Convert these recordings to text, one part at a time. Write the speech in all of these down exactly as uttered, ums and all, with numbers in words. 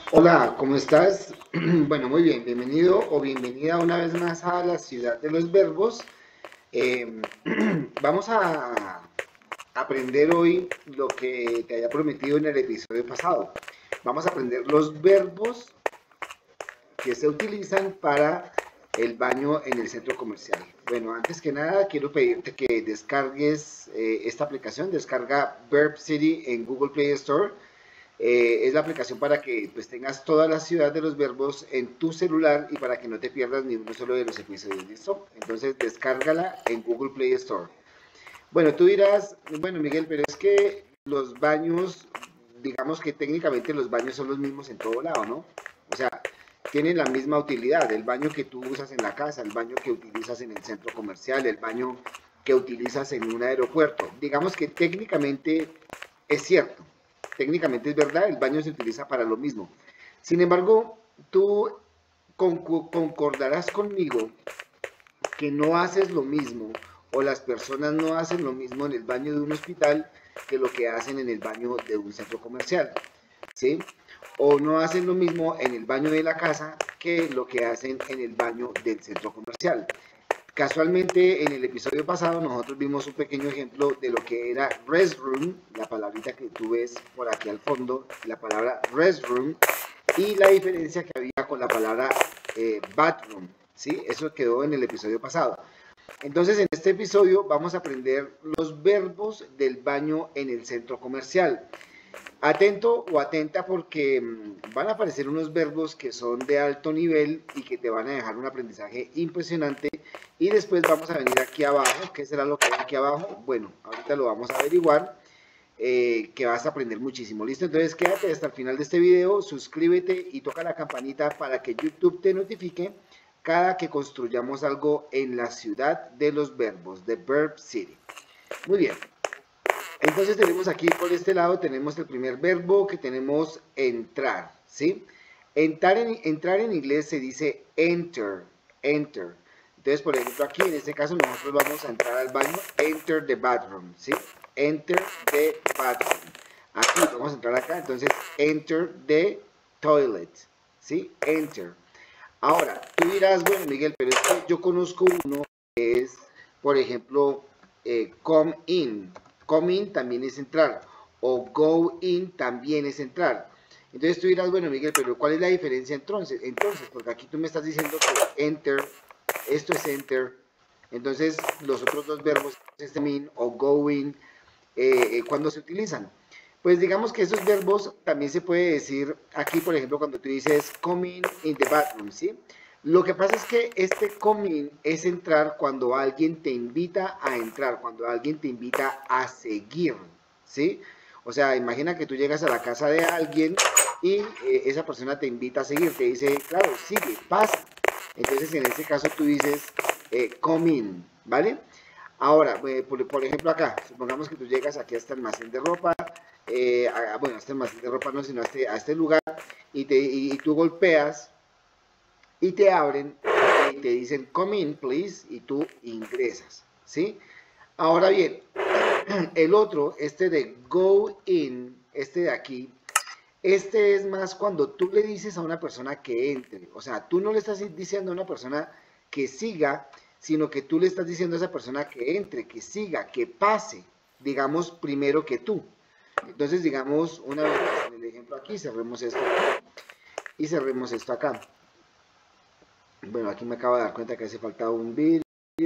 Hola, ¿cómo estás? Bueno, muy bien, bienvenido o bienvenida una vez más a la ciudad de los verbos. Eh, Vamos a aprender hoy lo que te había prometido en el episodio pasado. Vamos a aprender los verbos que se utilizan para el baño en el centro comercial. Bueno, antes que nada, quiero pedirte que descargues eh, esta aplicación, descarga Verb City en Google Play Store. Eh, es la aplicación para que pues, tengas toda la ciudad de los verbos en tu celular y para que no te pierdas ni uno solo de los episodios, ¿listo? Entonces descárgala en Google Play Store. Bueno, tú dirás, bueno Miguel, pero es que los baños, digamos que técnicamente los baños son los mismos en todo lado, ¿no? O sea, tienen la misma utilidad, el baño que tú usas en la casa, el baño que utilizas en el centro comercial, el baño que utilizas en un aeropuerto. Digamos que técnicamente es cierto, técnicamente es verdad, el baño se utiliza para lo mismo. Sin embargo, tú concordarás conmigo que no haces lo mismo o las personas no hacen lo mismo en el baño de un hospital que lo que hacen en el baño de un centro comercial, ¿sí? O no hacen lo mismo en el baño de la casa que lo que hacen en el baño del centro comercial. Casualmente, en el episodio pasado nosotros vimos un pequeño ejemplo de lo que era restroom, la palabrita que tú ves por aquí al fondo, la palabra restroom, y la diferencia que había con la palabra eh, bathroom, ¿sí? Eso quedó en el episodio pasado. Entonces, en este episodio vamos a aprender los verbos del baño en el centro comercial. Atento o atenta porque mm, van a aparecer unos verbos que son de alto nivel y que te van a dejar un aprendizaje impresionante. Y después vamos a venir aquí abajo. ¿Qué será lo que hay aquí abajo? Bueno, ahorita lo vamos a averiguar. Eh, que vas a aprender muchísimo. ¿Listo? Entonces quédate hasta el final de este video, suscríbete y toca la campanita para que YouTube te notifique cada que construyamos algo en la ciudad de los verbos, de Verb City. Muy bien. Entonces tenemos aquí por este lado, tenemos el primer verbo que tenemos entrar, ¿sí? Entrar en, entrar en inglés se dice enter, enter. Entonces, por ejemplo, aquí en este caso nosotros vamos a entrar al baño, enter the bathroom, ¿sí? Enter the bathroom. Aquí vamos a entrar acá, entonces enter the toilet, ¿sí? Enter. Ahora, tú dirás, bueno, Miguel, pero es que yo conozco uno que es, por ejemplo, eh, come in. Come in también es entrar. O go in también es entrar. Entonces tú dirás, bueno, Miguel, pero ¿cuál es la diferencia entonces? Entonces, porque aquí tú me estás diciendo que enter, esto es enter. Entonces, los otros dos verbos es come in o go in, eh, eh, ¿cuándo se utilizan? Pues digamos que esos verbos también se puede decir aquí, por ejemplo, cuando tú dices coming in the bathroom, ¿sí? Lo que pasa es que este coming es entrar cuando alguien te invita a entrar, cuando alguien te invita a seguir, ¿sí? O sea, imagina que tú llegas a la casa de alguien y eh, esa persona te invita a seguir, te dice, claro, sigue, pasa. Entonces, en ese caso tú dices eh, coming, ¿vale? Ahora, eh, por, por, ejemplo acá, supongamos que tú llegas aquí a este almacén de ropa, eh, a, bueno, a este almacén de ropa no, sino a este, a este lugar, y, te, y, y tú golpeas y te abren y te dicen, come in, please, y tú ingresas, ¿sí? Ahora bien, el otro, este de go in, este de aquí, este es más cuando tú le dices a una persona que entre, o sea, tú no le estás diciendo a una persona que siga, sino que tú le estás diciendo a esa persona que entre, que siga, que pase, digamos, primero que tú. Entonces, digamos, una vez más, en el ejemplo aquí, cerremos esto y cerremos esto acá. Bueno, aquí me acabo de dar cuenta que hace falta un vídeo.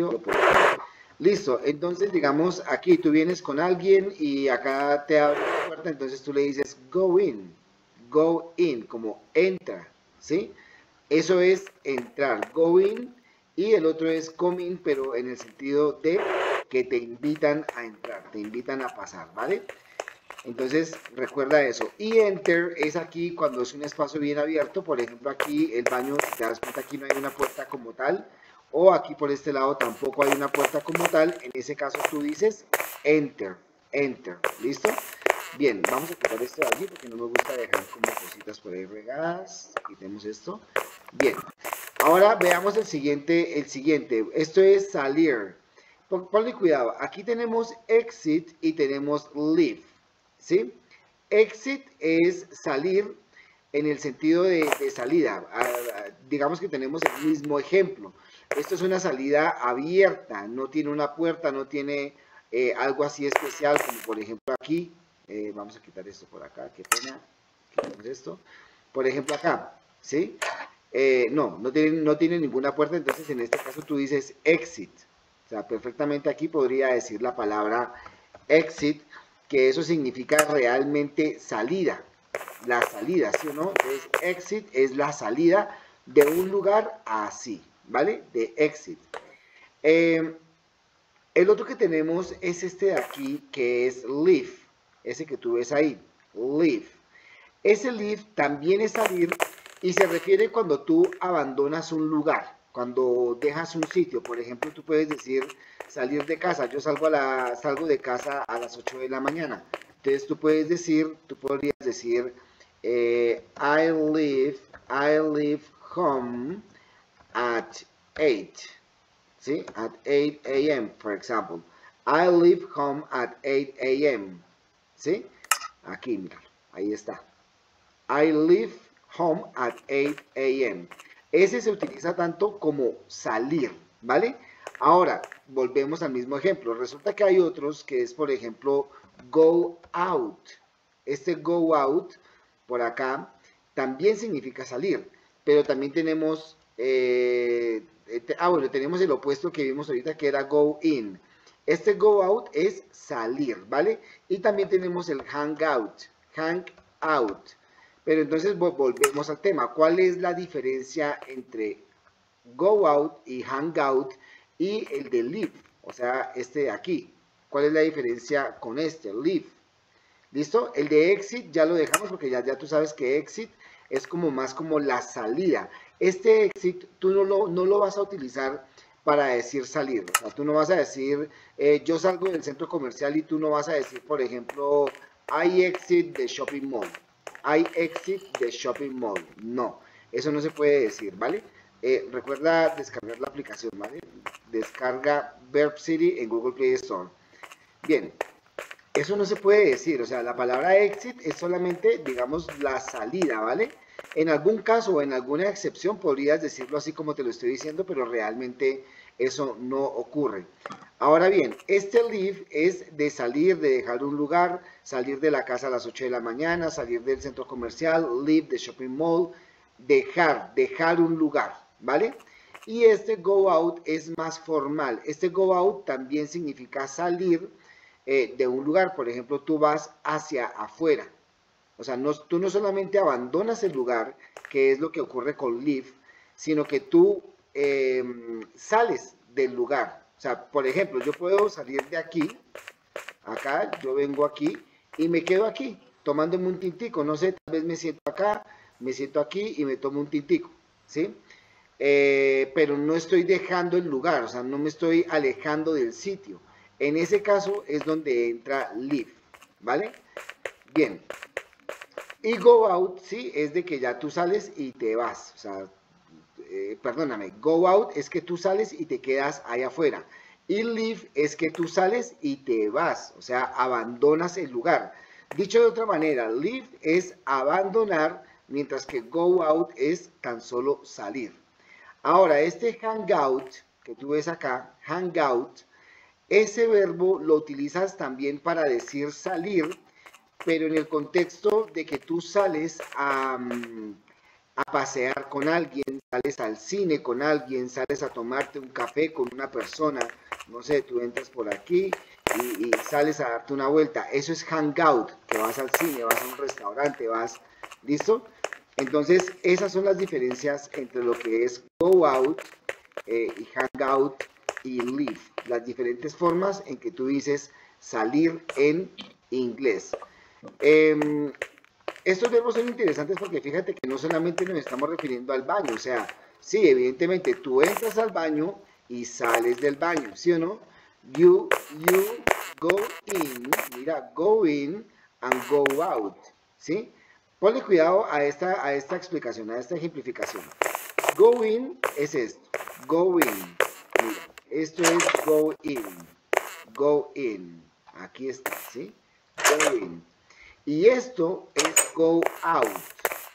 Listo, entonces digamos aquí tú vienes con alguien y acá te abre la puerta, entonces tú le dices go in, go in, como entra, ¿sí? Eso es entrar, go in, y el otro es come in, pero en el sentido de que te invitan a entrar, te invitan a pasar, ¿vale? Entonces recuerda eso. Y enter es aquí cuando es un espacio bien abierto, por ejemplo aquí el baño, si te das cuenta aquí no hay una puerta como tal, o aquí por este lado tampoco hay una puerta como tal, en ese caso tú dices enter, enter, ¿listo? Bien, vamos a quitar esto de aquí porque no me gusta dejar como cositas por ahí regadas, quitemos esto. Bien, ahora veamos el siguiente, el siguiente, esto es salir. Ponle cuidado, aquí tenemos exit y tenemos leave, ¿sí? Exit es salir, en el sentido de, de salida. A, a, digamos que tenemos el mismo ejemplo. Esto es una salida abierta, no tiene una puerta, no tiene eh, algo así especial, como por ejemplo aquí. Eh, vamos a quitar esto por acá, qué pena. Quitamos esto. Por ejemplo acá, ¿sí? Eh, no, no tiene, no tiene ninguna puerta, entonces en este caso tú dices exit. O sea, perfectamente aquí podría decir la palabra exit, que eso significa realmente salida. La salida, ¿sí o no? Entonces, exit es la salida de un lugar así, ¿vale? De exit. Eh, el otro que tenemos es este de aquí, que es leave. Ese que tú ves ahí, leave. Ese leave también es salir y se refiere cuando tú abandonas un lugar, cuando dejas un sitio. Por ejemplo, tú puedes decir salir de casa. Yo salgo, a la, salgo de casa a las ocho de la mañana. Entonces tú puedes decir, tú podrías decir, eh, I leave, I leave home at eight. ¿Sí? At eight a m, for example. I leave home at eight a m. ¿Sí? Aquí, mira, ahí está. I leave home at eight a m Ese se utiliza tanto como salir, ¿vale? Ahora, volvemos al mismo ejemplo. Resulta que hay otros que es, por ejemplo, go out. Este go out, por acá, también significa salir. Pero también tenemos, eh, ah, bueno, tenemos el opuesto que vimos ahorita, que era go in. Este go out es salir, ¿vale? Y también tenemos el hang out. Hang out. Pero entonces volvemos al tema. ¿Cuál es la diferencia entre go out y hang out y el de leave? O sea, este de aquí. ¿Cuál es la diferencia con este? Leave. ¿Listo? El de exit ya lo dejamos porque ya, ya tú sabes que exit es como más como la salida. Este exit tú no lo, no lo vas a utilizar para decir salir. O sea, tú no vas a decir, eh, yo salgo del centro comercial y tú no vas a decir, por ejemplo, I exit the shopping mall. I exit the shopping mall. No, eso no se puede decir, ¿vale? Eh, recuerda descargar la aplicación, ¿vale? Descarga Verb City en Google Play Store. Bien, eso no se puede decir, o sea, la palabra exit es solamente, digamos, la salida, ¿vale? En algún caso o en alguna excepción podrías decirlo así como te lo estoy diciendo, pero realmente eso no ocurre. Ahora bien, este leave es de salir, de dejar un lugar, salir de la casa a las ocho de la mañana, salir del centro comercial, leave the shopping mall, dejar, dejar un lugar, ¿vale? Y este go out es más formal. Este go out también significa salir eh, de un lugar. Por ejemplo, tú vas hacia afuera. O sea, no, tú no solamente abandonas el lugar, que es lo que ocurre con leave, sino que tú eh, sales del lugar. O sea, por ejemplo, yo puedo salir de aquí, acá, yo vengo aquí y me quedo aquí, tomándome un tintico. No sé, tal vez me siento acá, me siento aquí y me tomo un tintico, ¿sí? Eh, pero no estoy dejando el lugar, o sea, no me estoy alejando del sitio. En ese caso es donde entra leave, ¿vale? Bien. Y go out, sí, es de que ya tú sales y te vas, o sea, eh, perdóname, go out es que tú sales y te quedas ahí afuera. Y leave es que tú sales y te vas, o sea, abandonas el lugar. Dicho de otra manera, leave es abandonar, mientras que go out es tan solo salir. Ahora, este hangout que tú ves acá, hangout, ese verbo lo utilizas también para decir salir, pero en el contexto de que tú sales a, a pasear con alguien, sales al cine con alguien, sales a tomarte un café con una persona, no sé, tú entras por aquí y, y sales a darte una vuelta. Eso es hangout, que vas al cine, vas a un restaurante, vas, ¿listo? Entonces, esas son las diferencias entre lo que es go out eh, y hang out y leave. Las diferentes formas en que tú dices salir en inglés. Eh, estos verbos son interesantes porque fíjate que no solamente nos estamos refiriendo al baño, o sea, sí, evidentemente tú entras al baño y sales del baño, ¿sí o no? You, you go in, mira, go in and go out, ¿sí? Ponle cuidado a esta, a esta explicación, a esta ejemplificación. Go in es esto, go in, mira, esto es go in, go in, aquí está, ¿sí? Go in. Y esto es go out,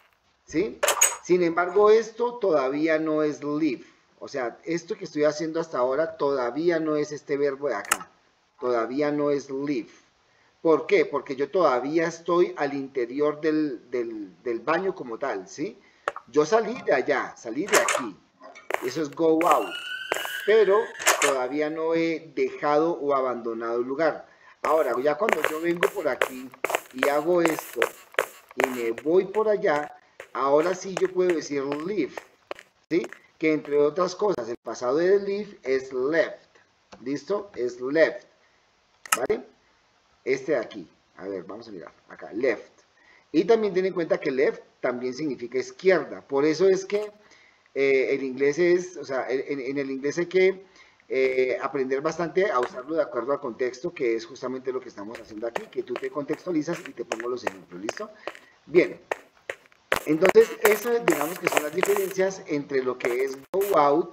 ¿sí? Sin embargo, esto todavía no es live. O sea, esto que estoy haciendo hasta ahora todavía no es este verbo de acá. Todavía no es live. ¿Por qué? Porque yo todavía estoy al interior del, del, del baño como tal, ¿sí? Yo salí de allá, salí de aquí. Eso es go out. Pero todavía no he dejado o abandonado el lugar. Ahora, ya cuando yo vengo por aquí y hago esto y me voy por allá, ahora sí yo puedo decir leave, ¿sí? Que entre otras cosas, el pasado de leave es left. ¿Listo? Es left. ¿Vale? Este de aquí. A ver, vamos a mirar. Acá, left. Y también ten en cuenta que left también significa izquierda. Por eso es que eh, el inglés es, o sea, en, en el inglés hay que eh, aprender bastante a usarlo de acuerdo al contexto, que es justamente lo que estamos haciendo aquí, que tú te contextualizas y te pongo los ejemplos. ¿Listo? Bien. Entonces, eso digamos que son las diferencias entre lo que es go out,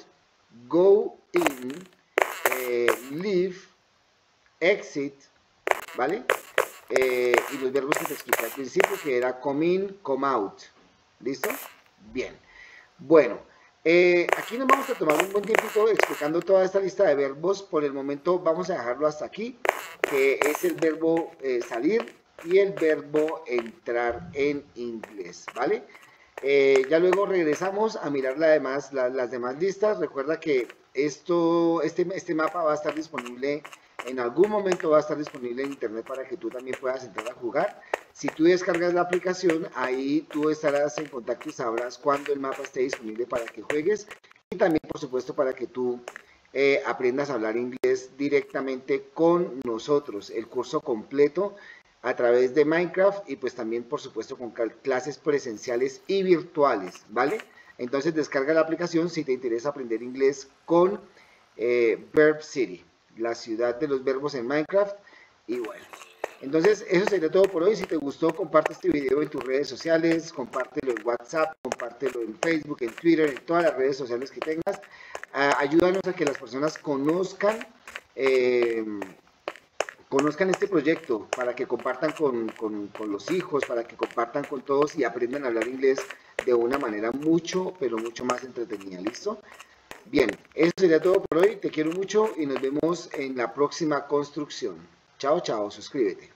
go in, eh, leave, exit, ¿vale? Eh, y los verbos que te expliqué al principio, que era come in, come out. ¿Listo? Bien. Bueno, eh, aquí nos vamos a tomar un buen tiempito explicando toda esta lista de verbos. Por el momento vamos a dejarlo hasta aquí, que es el verbo eh, salir y el verbo entrar en inglés, ¿vale? Eh, ya luego regresamos a mirar la demás, la, las demás listas. Recuerda que esto, este, este mapa va a estar disponible, en algún momento va a estar disponible en internet para que tú también puedas entrar a jugar. Si tú descargas la aplicación, ahí tú estarás en contacto y sabrás cuándo el mapa esté disponible para que juegues. Y también, por supuesto, para que tú eh, aprendas a hablar inglés directamente con nosotros. El curso completo a través de Minecraft y pues también por supuesto con clases presenciales y virtuales, ¿vale? Entonces descarga la aplicación si te interesa aprender inglés con eh, Verb City, la ciudad de los verbos en Minecraft. Y bueno, entonces eso sería todo por hoy. Si te gustó, comparte este video en tus redes sociales, compártelo en WhatsApp, compártelo en Facebook, en Twitter, en todas las redes sociales que tengas. Uh, ayúdanos a que las personas conozcan eh, conozcan este proyecto, para que compartan con, con, con los hijos, para que compartan con todos y aprendan a hablar inglés de una manera mucho, pero mucho más entretenida. ¿Listo? Bien, eso sería todo por hoy. Te quiero mucho y nos vemos en la próxima construcción. Chao, chao, suscríbete.